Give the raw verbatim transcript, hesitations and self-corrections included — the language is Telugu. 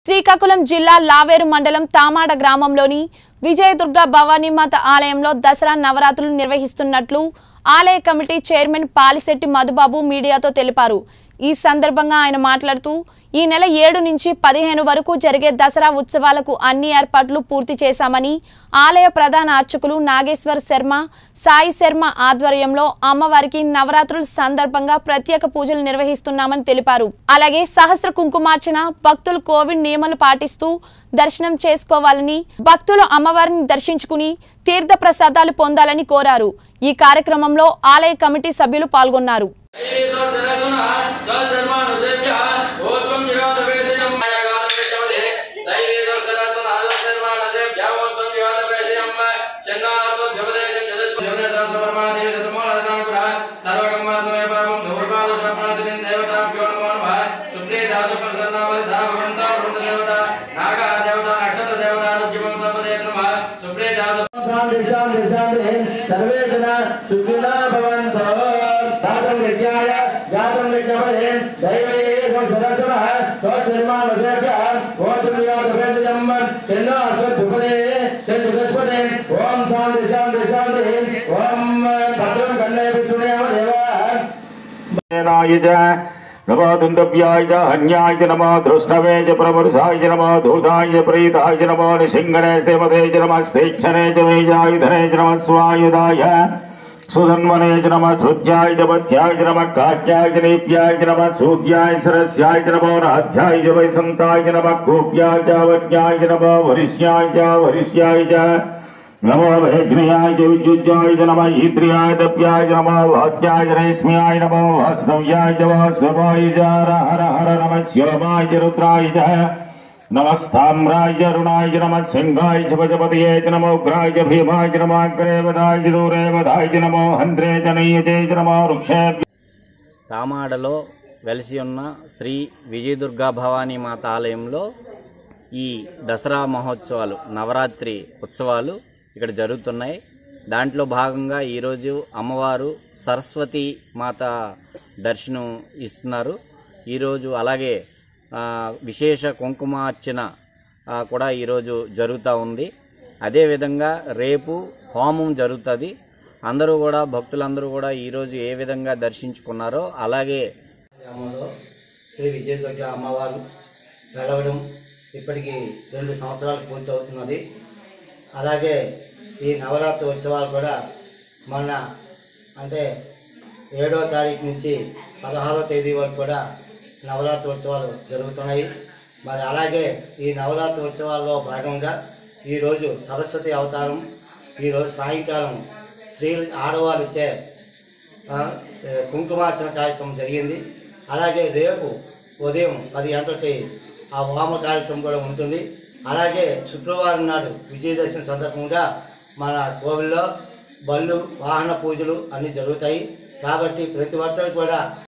శ్రీకాకుళం జిల్లా లావేరు మండలం తామాడ గ్రామంలోని విజయదుర్గ భవానీమాత ఆలయంలో దసరా నవరాత్రులు నిర్వహిస్తున్నట్లు ఆలయ కమిటీ చైర్మన్ పాలిశెట్టి మధుబాబు మీడియాతో తెలిపారు। ఈ సందర్భంగా ఆయన మాట్లాడుతూ ఈ నెల ఏడు నుంచి పదిహేను వరకు జరిగే దసరా ఉత్సవాలకు అన్ని ఏర్పాట్లు పూర్తి చేశామని ఆలయ ప్రధాన అర్చకులు నాగేశ్వర్ శర్మ సాయి శర్మ ఆధ్వర్యంలో అమ్మవారికి నవరాత్రుల సందర్భంగా ప్రత్యేక పూజలు నిర్వహిస్తున్నామని తెలిపారు। అలాగే సహస్ర కుంకుమార్చన భక్తులు కోవిడ్ నియమాలు పాటిస్తూ దర్శనం చేసుకోవాలని భక్తులు అమ్మవారిని దర్శించుకుని తీర్థ ప్రసాదాలు పొందాలని కోరారు। ఈ కార్యక్రమంలో ఆలయ కమిటీ సభ్యులు పాల్గొన్నారు। सर्वे जना सुखिना भवन्तु दातुं यज्ञाय गातुं यज्ञपदे दैवे सरस्वतः स्वधर्मानुसेव्य होतुं यादवेदजम् चन्नो अस्वद्भुपदे चन्द्रस्पदे ओम शान्ति शान्ति शान्ति ओम भद्रं कन्नेभिः शृणुयाम देवा नमो दुन्दव्याय च हन्याय च नमो दृष्टवे च प्रमरुषाय च नमो धूताय च प्रीताय च नमो निशिङ्गणे स्तेमते च नमः स्थेक्षणे च वेजायुधने च नमः स्वायुधाय सुधन्वने च नमः श्रुत्याय च पथ्याय च नमः काट्याय च नीप्याय च नमः सूद्याय सरस्याय च नमो नाध्याय च वैसन्ताय च नमः कूप्याय च वज्ञाय च नमो वरिष्याय च वरिष्याय च नमो वैघ्नयाय च विद्युज्याय च नमः ईद्रियाय दप्याय च नमः वाच्याय च रैस्म्याय नमो वास्तव्याय च वास्तवाय च हर हर नमः श्योमाय च रुद्राय च नमस्ताम्राय च अरुणाय च नमः सिंहाय च पशुपतये च नमो उग्राय च भीमाय च नमः अग्रेवदाय च दूरेवदाय च नमो हन्त्रे च नैयते च नमो वृक्षेभ्यो। తామాడలో వెలిసి ఉన్న శ్రీ విజయదుర్గ భవానీ మాత ఆలయంలో ఈ దసరా మహోత్సవాలు నవరాత్రి ఉత్సవాలు ఇక్కడ జరుగుతున్నాయి। దాంట్లో భాగంగా ఈరోజు అమ్మవారు సరస్వతి మాత దర్శనం ఇస్తున్నారు। ఈరోజు అలాగే విశేష కుంకుమార్చన కూడా ఈరోజు జరుగుతూ ఉంది। అదేవిధంగా రేపు హోమం జరుగుతుంది। అందరూ కూడా భక్తులందరూ కూడా ఈరోజు ఏ విధంగా దర్శించుకున్నారో అలాగే గ్రామంలో శ్రీ విజయదుర్గ అమ్మవారు వెలవడం ఇప్పటికి రెండు సంవత్సరాలు పూర్తవుతున్నది। అలాగే ఈ నవరాత్రి ఉత్సవాలు కూడా మొన్న అంటే ఏడవ తారీఖు నుంచి పదహారవ తేదీ వరకు కూడా నవరాత్రి ఉత్సవాలు జరుగుతున్నాయి। మరి అలాగే ఈ నవరాత్రి ఉత్సవాల్లో భాగంగా ఈరోజు సరస్వతి అవతారం, ఈరోజు సాయంకాలం స్త్రీ ఆడవాళ్ళు ఇచ్చే కుంకుమార్చన కార్యక్రమం జరిగింది। అలాగే రేపు ఉదయం పది గంటలకి ఆ హోమ కార్యక్రమం కూడా ఉంటుంది। అలాగే శుక్రవారం నాడు విజయదశమి సందర్భంగా మన కోవిల్లో బళ్ళు వాహన పూజలు అన్నీ జరుగుతాయి। కాబట్టి ప్రతి ఒక్కరు కూడా